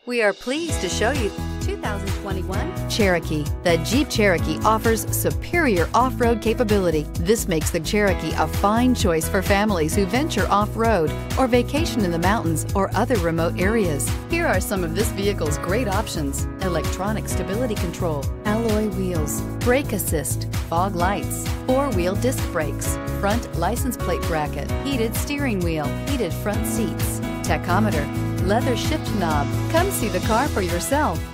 We are pleased to show you 2021 Cherokee. The Jeep Cherokee offers superior off-road capability. This makes the Cherokee a fine choice for families who venture off-road or vacation in the mountains or other remote areas. Here are some of this vehicle's great options: electronic stability control, alloy wheels, brake assist, fog lights, four-wheel disc brakes, front license plate bracket, heated steering wheel, heated front seats, tachometer, leather shift knob. Come see the car for yourself.